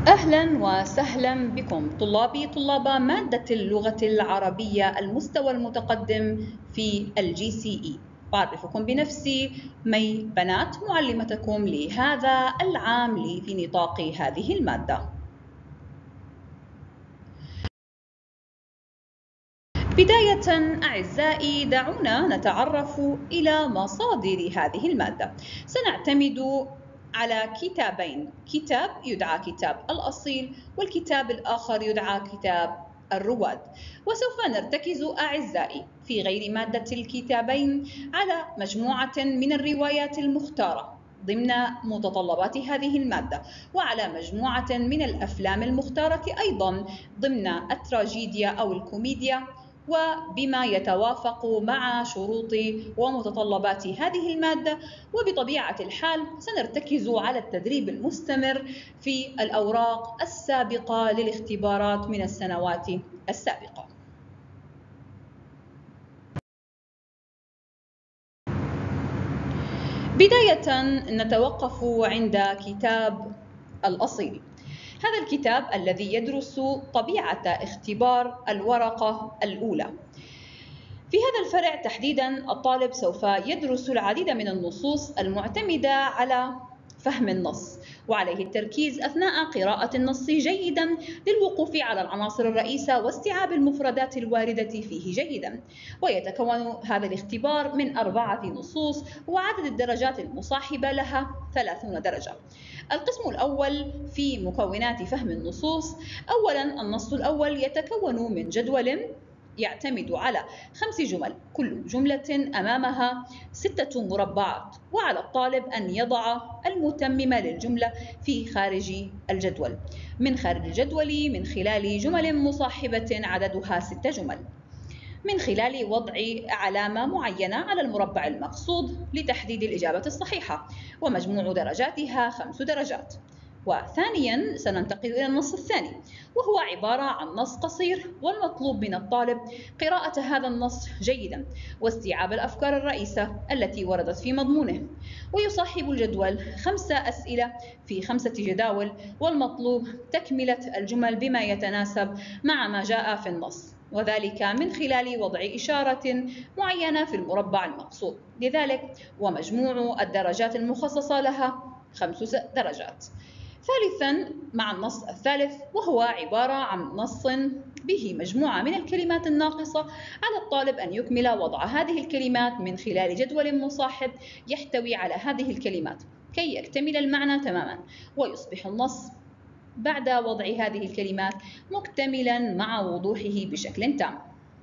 أهلا وسهلا بكم طلابي طلاب مادة اللغة العربية المستوى المتقدم في الGCE. أعرفكم بنفسي مي بنات معلمتكم لهذا العام في نطاق هذه المادة. بداية أعزائي دعونا نتعرف إلى مصادر هذه المادة. سنعتمد على كتابين، كتاب يدعى كتاب الأصيل والكتاب الآخر يدعى كتاب الرواد، وسوف نرتكز أعزائي في غير مادة الكتابين على مجموعة من الروايات المختارة ضمن متطلبات هذه المادة، وعلى مجموعة من الأفلام المختارة أيضا ضمن التراجيديا أو الكوميديا، وبما يتوافق مع شروط ومتطلبات هذه المادة. وبطبيعة الحال سنرتكز على التدريب المستمر في الأوراق السابقة للاختبارات من السنوات السابقة. بداية نتوقف عند كتاب الأصيل. هذا الكتاب الذي يدرس طبيعة اختبار الورقة الأولى. في هذا الفرع تحديداً الطالب سوف يدرس العديد من النصوص المعتمدة على فهم النص، وعليه التركيز أثناء قراءة النص جيداً للوقوف على العناصر الرئيسة واستيعاب المفردات الواردة فيه جيداً. ويتكون هذا الاختبار من 4 نصوص، وعدد الدرجات المصاحبة لها 30 درجة. القسم الأول في مكونات فهم النصوص. أولاً النص الأول يتكون من جدول يعتمد على 5 جمل، كل جملة أمامها 6 مربعات، وعلى الطالب أن يضع المتممة للجملة في خارج الجدول. من خارج الجدول من خلال جمل مصاحبة عددها 6 جمل، من خلال وضع علامة معينة على المربع المقصود لتحديد الإجابة الصحيحة، ومجموع درجاتها 5 درجات. وثانياً سننتقل إلى النص الثاني، وهو عبارة عن نص قصير، والمطلوب من الطالب قراءة هذا النص جيداً واستيعاب الأفكار الرئيسة التي وردت في مضمونه. ويصاحب الجدول 5 أسئلة في 5 جداول، والمطلوب تكملة الجمل بما يتناسب مع ما جاء في النص، وذلك من خلال وضع إشارة معينة في المربع المقصود لذلك، ومجموع الدرجات المخصصة لها 5 درجات. ثالثاً مع النص الثالث، وهو عبارة عن نص به مجموعة من الكلمات الناقصة، على الطالب أن يكمل وضع هذه الكلمات من خلال جدول مصاحب يحتوي على هذه الكلمات كي يكتمل المعنى تماماً، ويصبح النص بعد وضع هذه الكلمات مكتملاً مع وضوحه بشكل تام.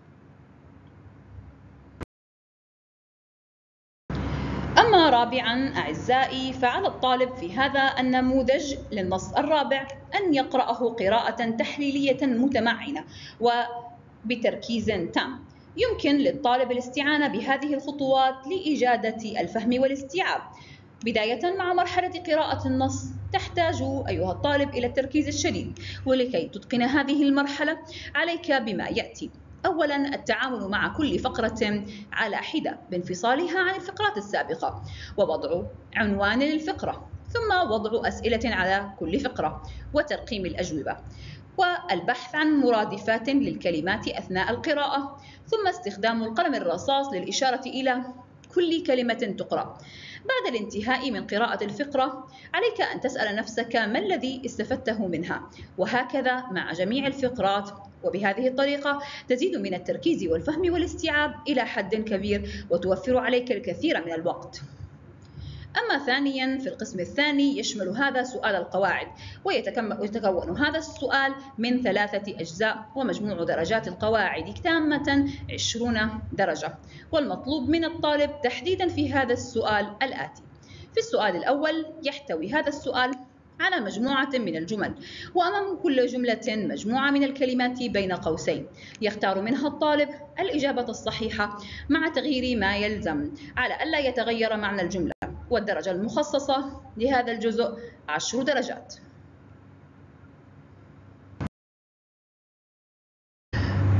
أما رابعاً أعزائي، فعلى الطالب في هذا النموذج للنص الرابع أن يقرأه قراءة تحليلية متمعنة وبتركيز تام. يمكن للطالب الاستعانة بهذه الخطوات لإجادة الفهم والاستيعاب. بداية مع مرحلة قراءة النص تحتاج أيها الطالب إلى التركيز الشديد، ولكي تتقن هذه المرحلة عليك بما يأتي. أولاً التعامل مع كل فقرة على حدة بانفصالها عن الفقرات السابقة، ووضع عنوان للفقرة، ثم وضع أسئلة على كل فقرة وترقيم الأجوبة، والبحث عن مرادفات للكلمات أثناء القراءة، ثم استخدام القلم الرصاص للإشارة إلى كل كلمة تقرأ. بعد الانتهاء من قراءة الفقرة عليك أن تسأل نفسك ما الذي استفدته منها، وهكذا مع جميع الفقرات. وبهذه الطريقة تزيد من التركيز والفهم والاستيعاب إلى حد كبير، وتوفر عليك الكثير من الوقت. أما ثانياً في القسم الثاني يشمل هذا سؤال القواعد، ويتكون هذا السؤال من 3 أجزاء، ومجموع درجات القواعد تامة 20 درجة. والمطلوب من الطالب تحديداً في هذا السؤال الآتي. في السؤال الأول يحتوي هذا السؤال على مجموعة من الجمل، وأمام كل جملة مجموعة من الكلمات بين قوسين، يختار منها الطالب الإجابة الصحيحة مع تغيير ما يلزم على ألا يتغير معنى الجملة، والدرجة المخصصة لهذا الجزء 10 درجات. أما عن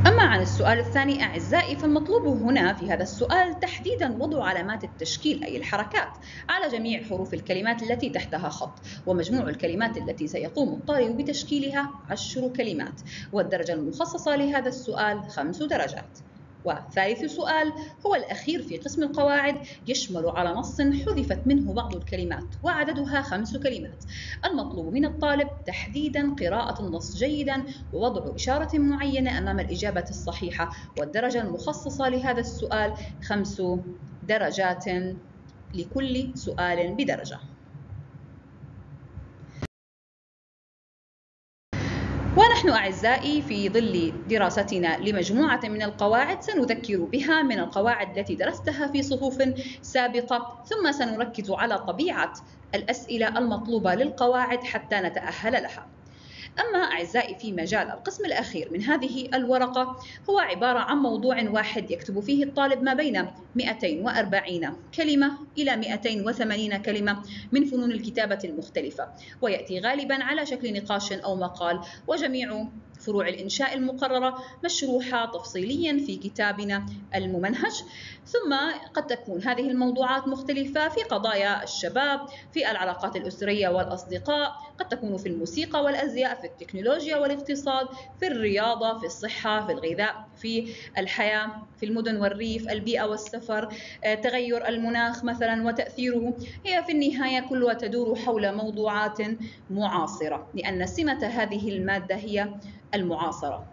السؤال الثاني أعزائي، فالمطلوب هنا في هذا السؤال تحديدا وضع علامات التشكيل أي الحركات على جميع حروف الكلمات التي تحتها خط، ومجموع الكلمات التي سيقوم الطالب بتشكيلها 10 كلمات، والدرجة المخصصة لهذا السؤال 5 درجات. وثالث سؤال هو الأخير في قسم القواعد، يشمل على نص حذفت منه بعض الكلمات وعددها 5 كلمات. المطلوب من الطالب تحديدا قراءة النص جيدا ووضع إشارة معينة أمام الإجابة الصحيحة، والدرجة المخصصة لهذا السؤال 5 درجات، لكل سؤال بدرجة. ونحن أعزائي في ظل دراستنا لمجموعة من القواعد سنذكر بها من القواعد التي درستها في صفوف سابقة، ثم سنركز على طبيعة الأسئلة المطلوبة للقواعد حتى نتأهل لها. أما أعزائي في مجال القسم الأخير من هذه الورقة، هو عبارة عن موضوع واحد يكتب فيه الطالب ما بين 240 كلمة إلى 280 كلمة من فنون الكتابة المختلفة، ويأتي غالبا على شكل نقاش أو مقال، وجميع فروع الإنشاء المقررة مشروحة تفصيليا في كتابنا الممنهج. ثم قد تكون هذه الموضوعات مختلفة في قضايا الشباب، في العلاقات الأسرية والأصدقاء، قد تكون في الموسيقى والأزياء، في التكنولوجيا والاقتصاد، في الرياضة، في الصحة، في الغذاء، في الحياة في المدن والريف، البيئة والسفر، تغير المناخ مثلا وتأثيره. هي في النهاية كلها تدور حول موضوعات معاصرة، لأن سمة هذه المادة هي المعاصرة.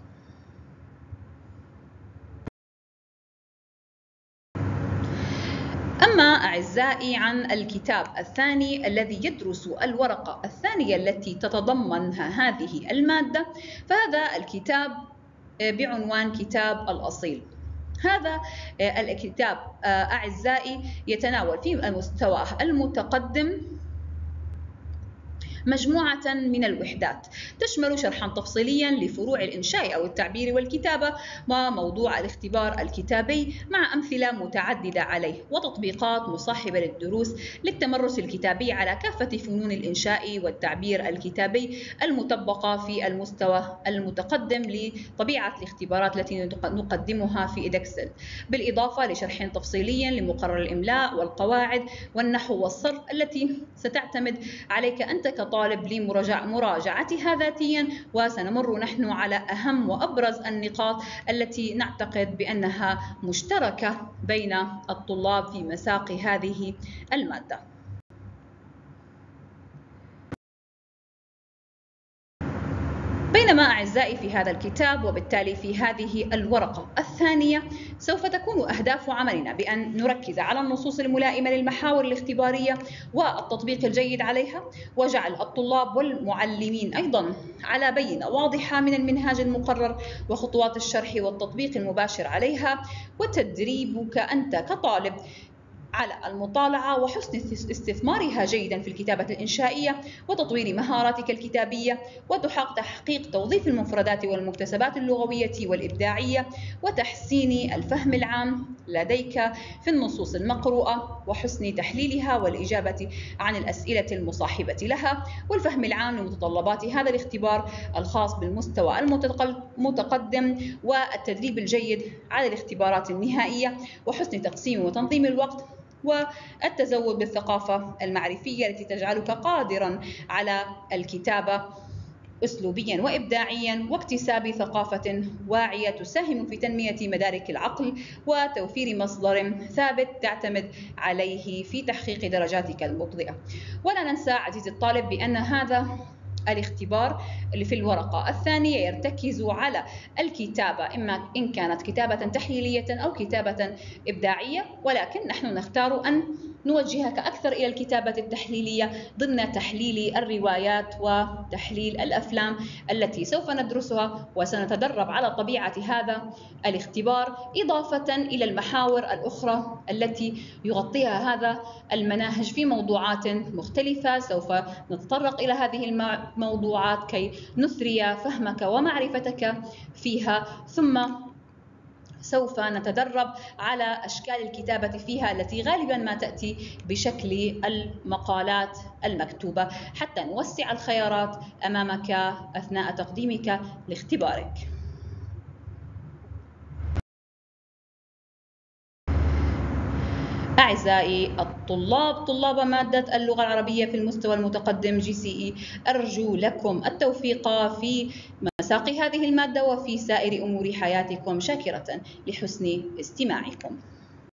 أما أعزائي عن الكتاب الثاني الذي يدرس الورقة الثانية التي تتضمنها هذه المادة، فهذا الكتاب بعنوان كتاب الأصيل. هذا الكتاب أعزائي يتناول في المستوى المتقدم مجموعة من الوحدات تشمل شرحا تفصيليا لفروع الإنشاء أو التعبير والكتابة، وموضوع الاختبار الكتابي مع أمثلة متعددة عليه، وتطبيقات مصاحبة للدروس للتمرس الكتابي على كافة فنون الإنشاء والتعبير الكتابي المطبقة في المستوى المتقدم لطبيعة الاختبارات التي نقدمها في إدكسل، بالإضافة لشرح تفصيلي لمقرر الإملاء والقواعد والنحو والصرف التي ستعتمد عليك أنت كطالب لمراجعتها ذاتيا. وسنمر نحن على أهم وأبرز النقاط التي نعتقد بأنها مشتركة بين الطلاب في مساق هذه المادة. بينما أعزائي في هذا الكتاب وبالتالي في هذه الورقة الثانية سوف تكون أهداف عملنا بأن نركز على النصوص الملائمة للمحاور الاختبارية والتطبيق الجيد عليها، وجعل الطلاب والمعلمين أيضا على بينة واضحة من المنهاج المقرر وخطوات الشرح والتطبيق المباشر عليها، وتدريبك أنت كطالب على المطالعة وحسن استثمارها جيدا في الكتابة الإنشائية وتطوير مهاراتك الكتابية، وتحقيق توظيف المفردات والمكتسبات اللغوية والإبداعية، وتحسين الفهم العام لديك في النصوص المقروءة وحسن تحليلها والإجابة عن الأسئلة المصاحبة لها، والفهم العام لمتطلبات هذا الاختبار الخاص بالمستوى المتقدم، والتدريب الجيد على الاختبارات النهائية، وحسن تقسيم وتنظيم الوقت، والتزود بالثقافة المعرفية التي تجعلك قادرا على الكتابة أسلوبيا وإبداعيا، واكتساب ثقافة واعية تساهم في تنمية مدارك العقل وتوفير مصدر ثابت تعتمد عليه في تحقيق درجاتك المرضية. ولا ننسى عزيزي الطالب بأن هذا الاختبار اللي في الورقة الثانية يرتكز على الكتابة، إما إن كانت كتابة تحليلية أو كتابة إبداعية، ولكن نحن نختار أن نوجهك أكثر إلى الكتابة التحليلية ضمن تحليل الروايات وتحليل الأفلام التي سوف ندرسها، وسنتدرب على طبيعة هذا الاختبار إضافة إلى المحاور الأخرى التي يغطيها هذا المناهج في موضوعات مختلفة. سوف نتطرق إلى هذه الموضوعات كي نثري فهمك ومعرفتك فيها، ثم سوف نتدرب على أشكال الكتابة فيها التي غالبا ما تأتي بشكل المقالات المكتوبة، حتى نوسع الخيارات أمامك أثناء تقديمك لاختبارك. أعزائي الطلاب، طلاب مادة اللغة العربية في المستوى المتقدم GCE، أرجو لكم التوفيق في مساق هذه المادة وفي سائر أمور حياتكم، شاكرة لحسن استماعكم.